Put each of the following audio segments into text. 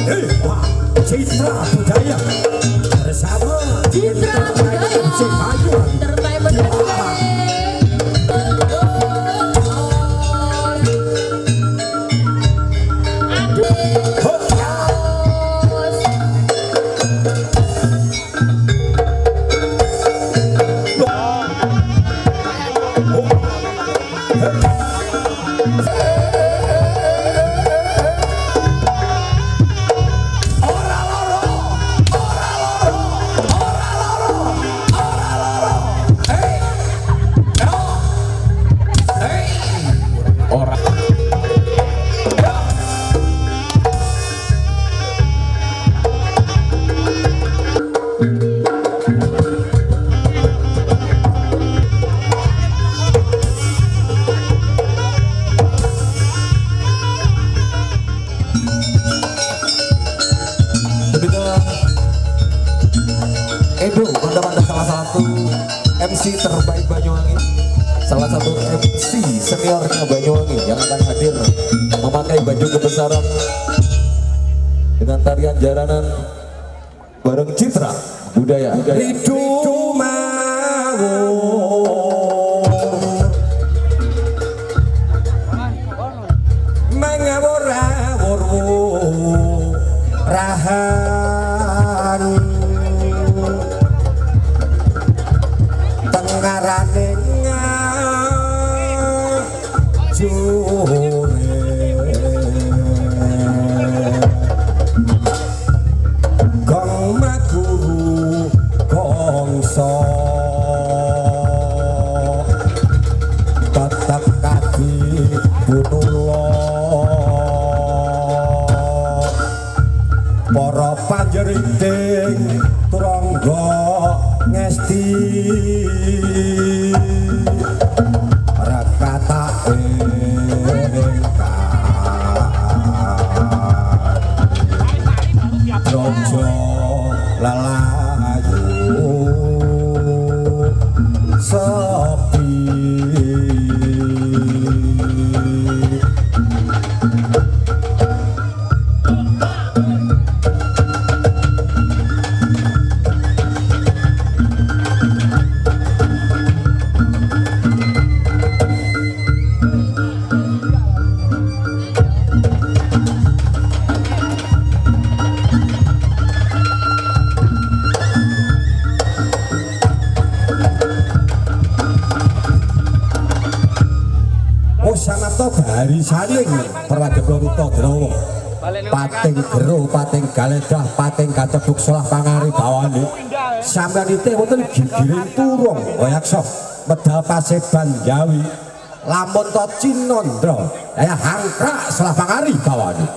Dewa Citra Budaya bersama Citra Budaya terbaik bener. Edo, Anda salah satu MC terbaik Banyuwangi, salah satu MC seniornya Banyuwangi yang akan hadir memakai baju kebesaran dengan tarian jaranan bareng Citra Budaya. Ridu mawur mengawur-awur rahan tengarane ngajure gong maguru gongso tetep kaki bunulo para panjeriting turangga ngesti rakata engkang rojo lalayu sepi sanapta barisaning Prajaga Rutadrawa pating gero pating galedah pating katebuk salah pangari bawane sampeyan ite wonten gigiring turung wayaksa medal paseban Jawi lamun to Cinandra ya hangkrak salah pangari bawane.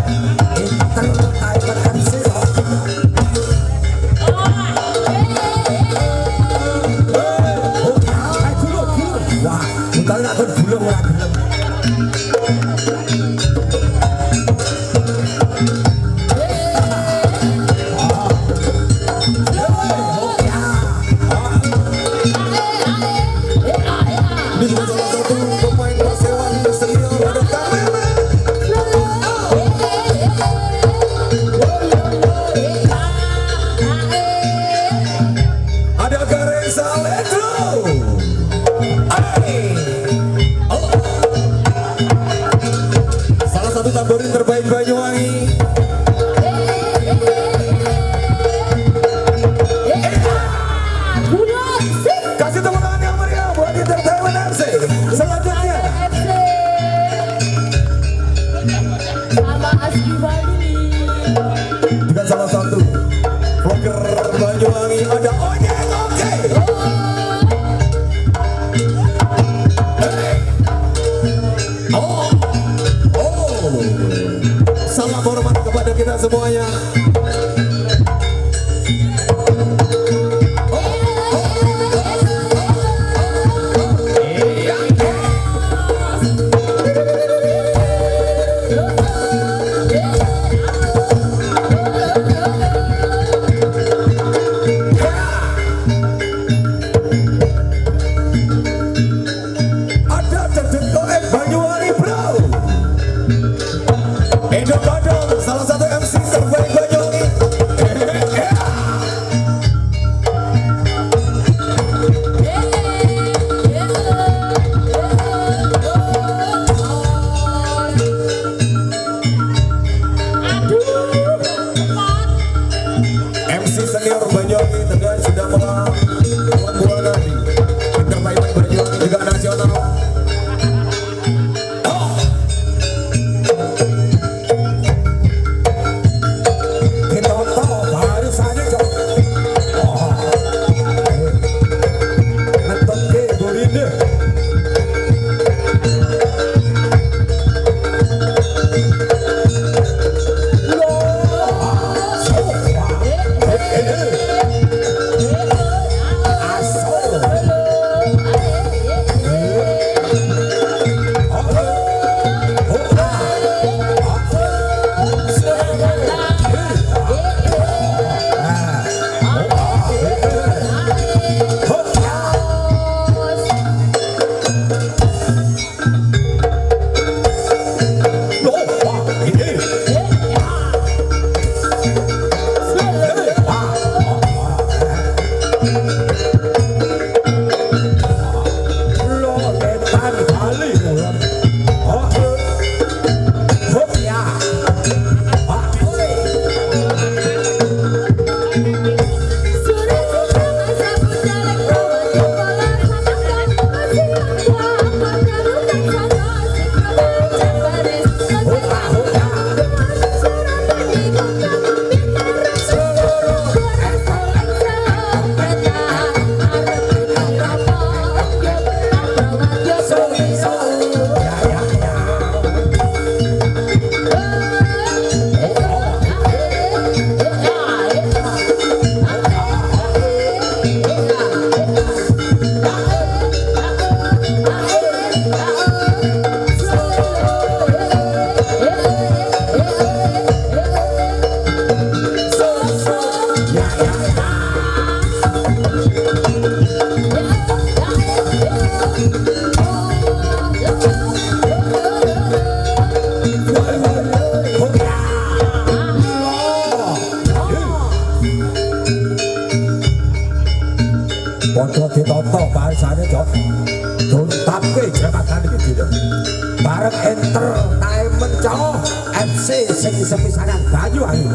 Entertainment MC wah bukan gak gulung ora gelem tamborin terbaik Banyuwangi. Kasih tepuk tangan yang meriah buat Entertainment MC. Selanjutnya sama Aski Bali dengan salah satu vlogger Banyuwangi ada Onyeng Oke. Salam hormat kepada kita semuanya. Ada Cedek Goek Banyuwangi bro. Edo Godong, salah satu MC terbaik Banyuwangi. MC senior Banyuwangi Tegal sudah membuat nanti Entertainment Banyuwangi juga nasional. Podo ditoto barisane Jok. Duntapke jabatan iki dhewe. Bareng Entertainment Cok MC sing sepisanan Banyuwangi.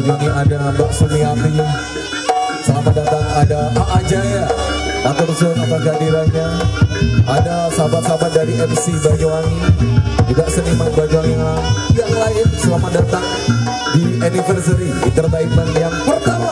Banyuwangi ada Mbak Sumiati. Selamat datang ada AA Jaya. Matur suwun atas kehadirannya. Ada sahabat-sahabat dari MC Banyuwangi, juga seniman Banyuwangi yang lain. Selamat datang di anniversary entertainment yang pertama.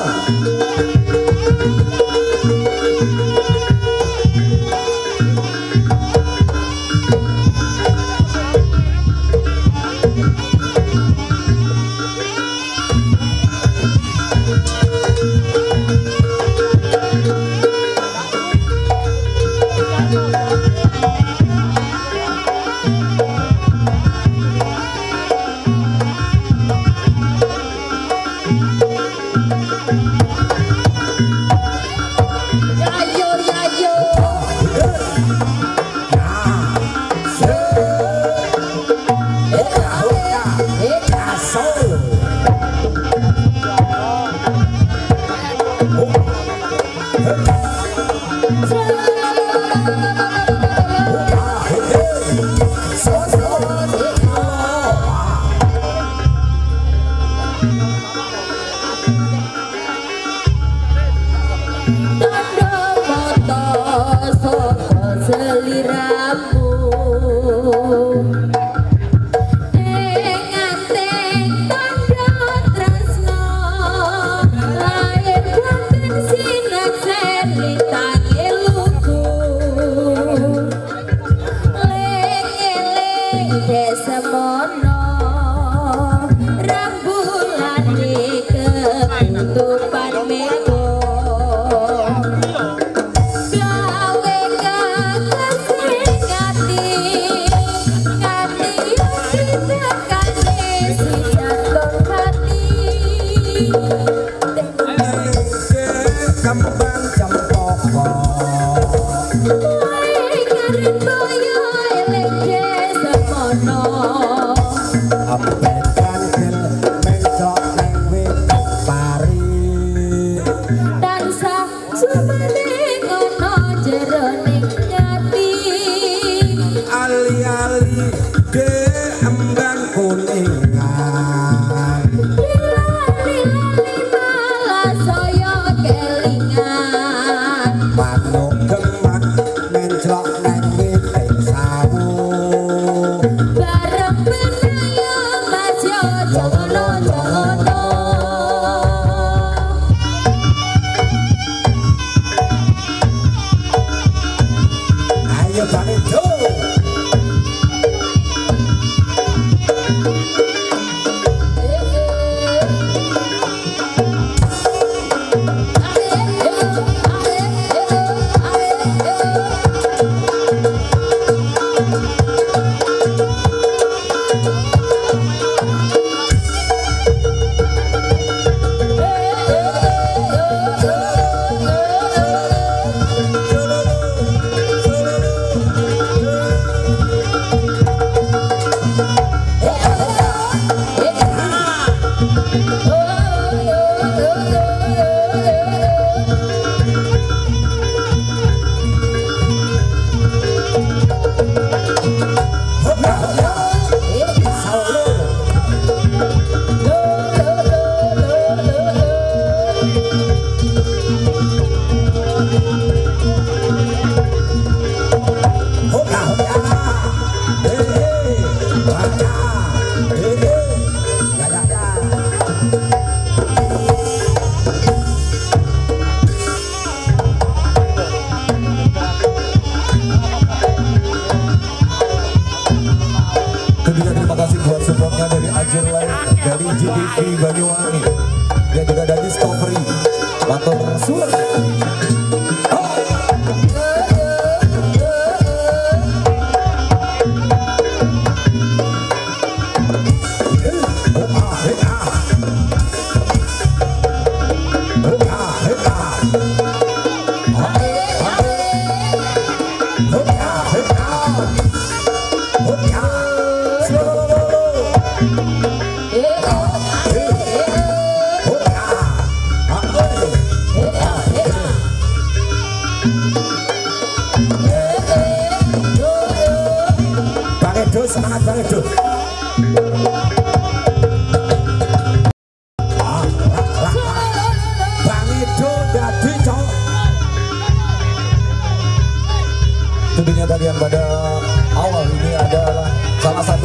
dari GTV Banyuwangi dan juga dari Discovery Matur suwun. Semangat banget tuh.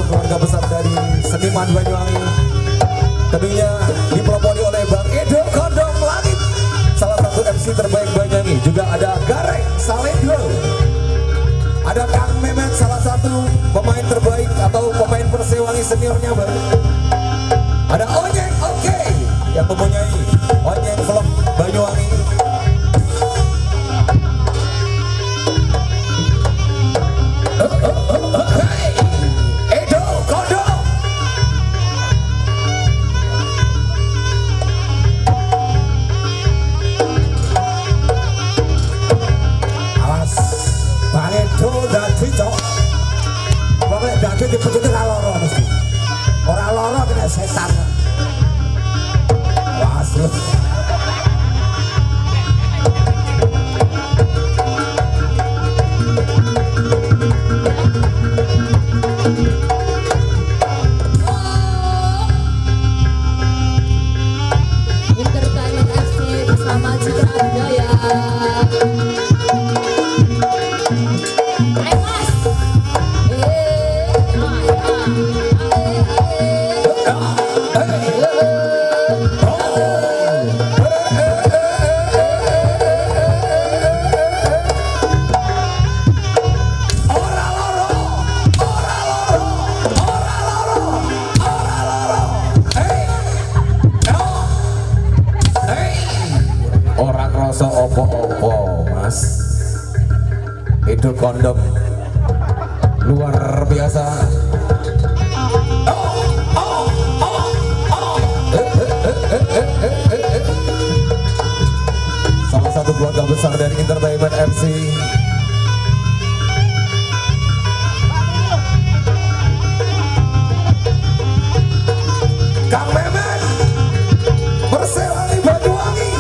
keluarga besar dari seniman Banyuwangi. Tentunya dipelopori oleh Bang Edo Kondom Langit, salah satu MC terbaik Banyuwangi. Juga ada Gareng Salendro, ada Kang Memet, salah satu pemain terbaik atau pemain Persewangi seniornya Bang. Ada Onyeng Oke yang mempunyai Onyeng Vlog Banyuwangi. Edo Kondom. Awas Bang Edo dadi cok. Pokoke dadi dipecute ra lara mesti. Ora lara kena setan. Was lu. Entertainment FC bersama Citra Budaya. Ayo mas. Orang rasa opo-opo mas. Edo Kondom luar biasa. Salah satu keluarga besar dari Entertainment MC. Kang Memet, Persewangi Banyuwangi.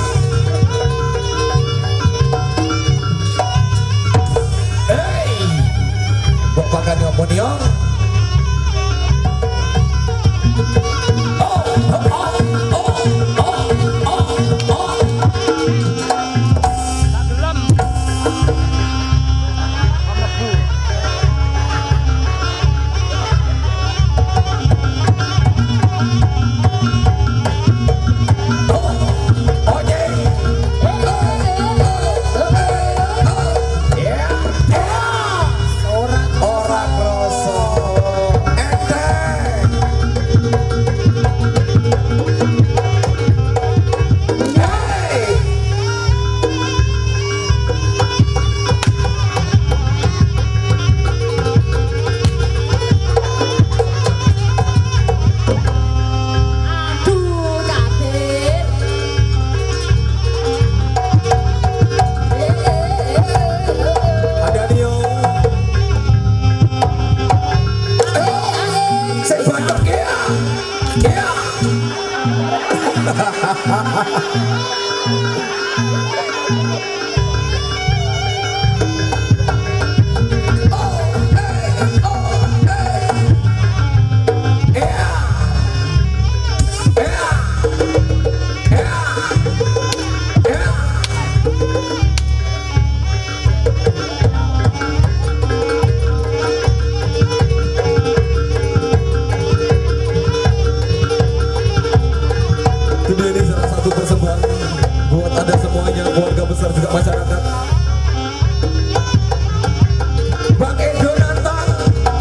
Hey, bapak nyoponiong. Ini salah satu persembahan buat Anda semuanya, keluarga besar juga masyarakat. Bang Edo nantang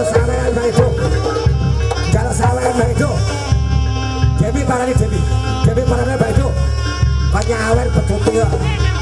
Jalo sampean Bang Edo. Jalo sampean Bang Edo. Dewi parane Dewi. Dewi parane Bang Edo. Banyak awer beduti ya.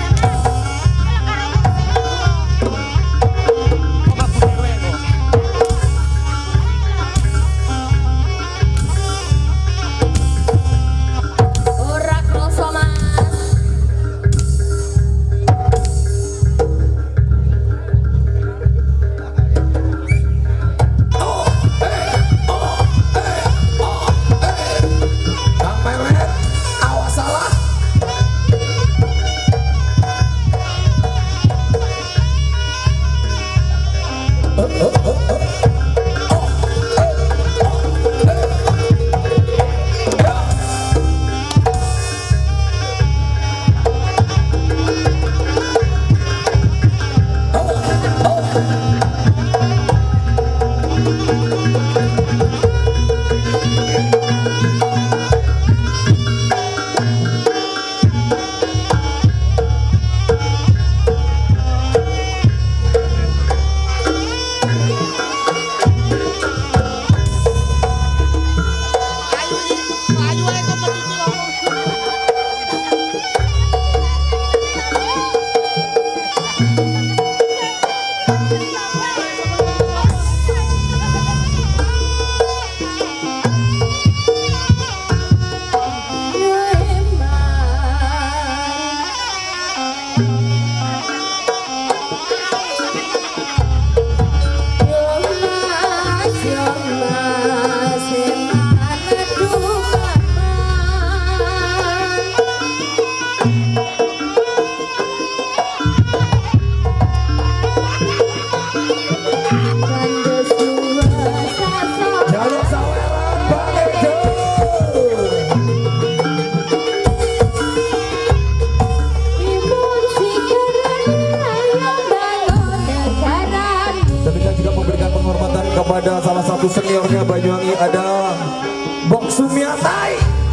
Kepada salah satu seniornya Banyuwangi ada Bok Sumiatai.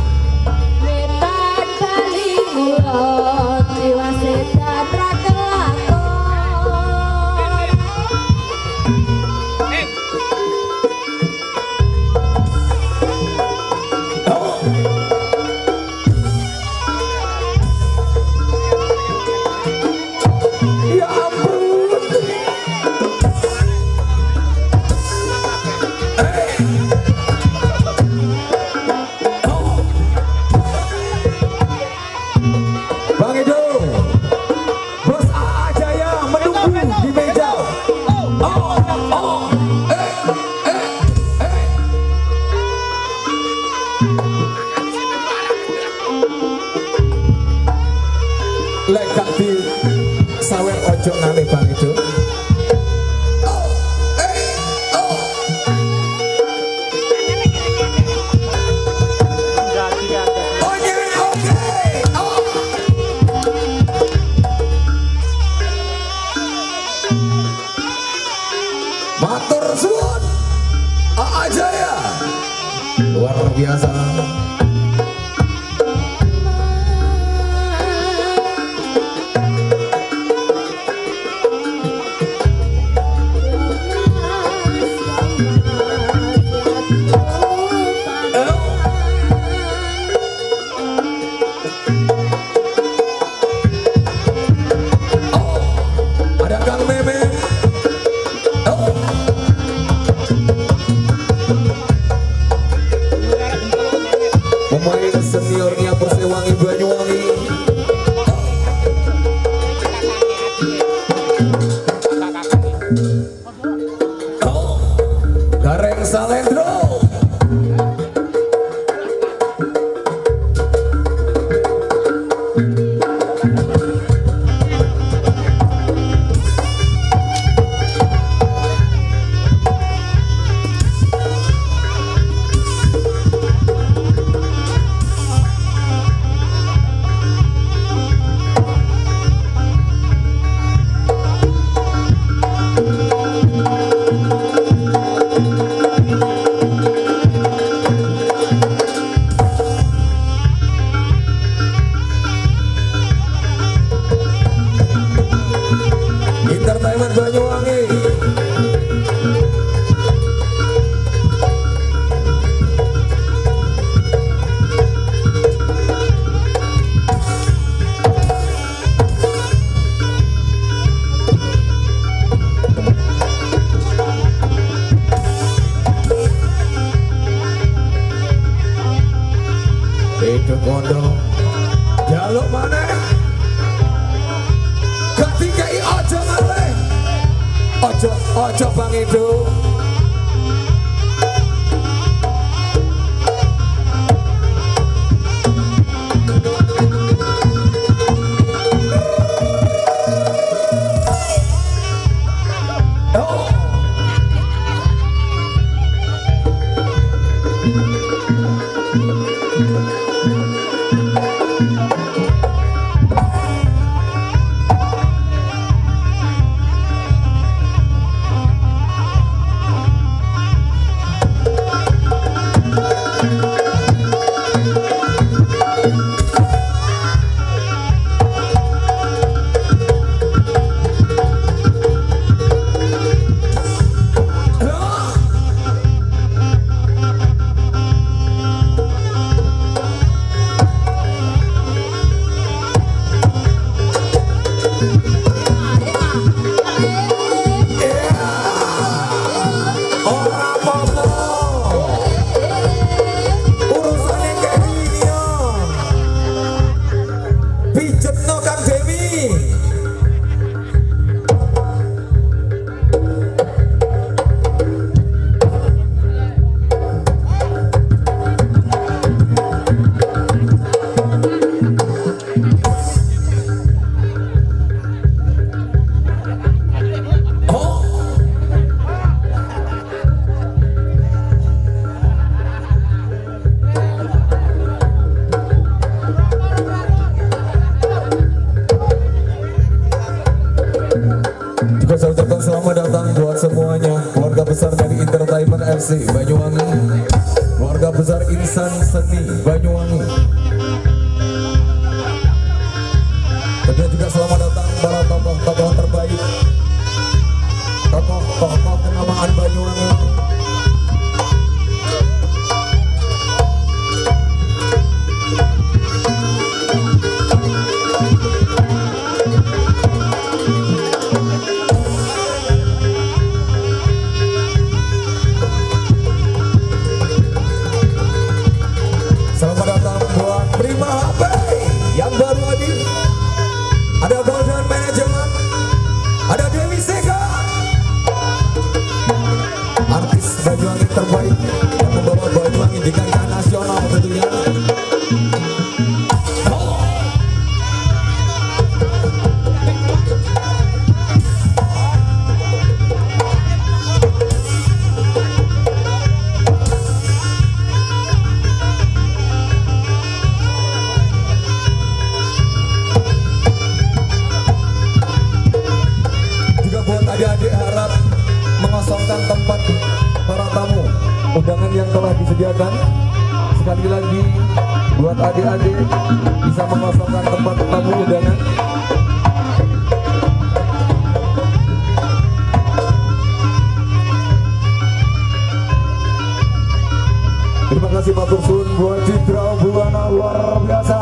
Metan kali mulon triwasetan rakelakon. Ya ampun. Bang Edo, Bos Ajaya menunggu di meja. Lekak di sawer ojo nale Bang Edo. Matur suwun Ajaya luar biasa. Ojo Bang Edo. Saya ucapkan selamat datang buat semuanya, keluarga besar dari Entertainment FC Banyuwangi, keluarga besar Insan Seni Banyuwangi. Tentunya juga selamat datang para tokoh-tokoh terbaik, tokoh-tokoh kenamaan Banyuwangi. Selamat datang buat Prima HP yang baru hadir. Ada Golden Management, ada Dewi Sega, artis Banyuwangi terbaik yang membawa Banyuwangi di kancah nasional tentunya. Adik-adik harap mengosongkan tempat para tamu undangan yang telah disediakan. Sekali lagi buat adik-adik bisa mengosongkan tempat tamu undangan. Terima kasih matur suwun buat Citra Buana luar biasa.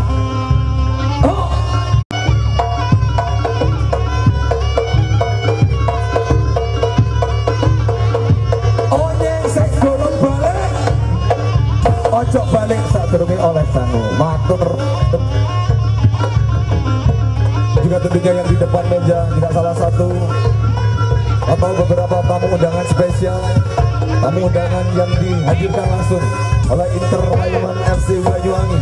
Ojo balik saat terumi oleh Sanu matur. Juga tentunya yang di depan meja tidak salah satu atau beberapa tamu undangan spesial, tamu undangan yang dihadirkan langsung oleh Entertainment FC Banyuwangi.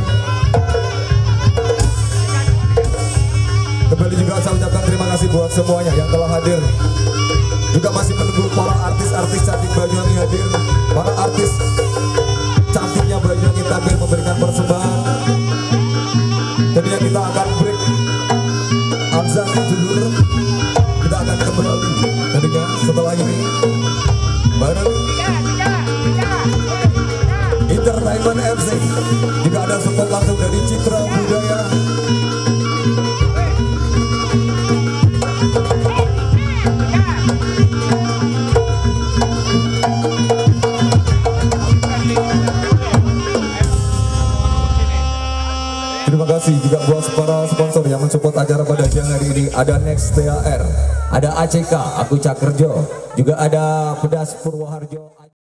Kembali juga saya ucapkan terima kasih buat semuanya yang telah hadir. Juga masih menunggu para artis-artis cantik Banyuwangi hadir, para artis cantiknya Banyuwangi tampil memberikan persembahan. Tentunya kita akan break azan dulu. Kita akan kembali tentunya setelah ini bareng Entertainment FC. Jika ada support langsung dari Citra Budaya. Terima kasih juga buat para sponsor yang mensupport acara pada siang hari ini. Ada Next THR, ada ACK, Aku Cakerjo, juga ada Pedas Purwoharjo.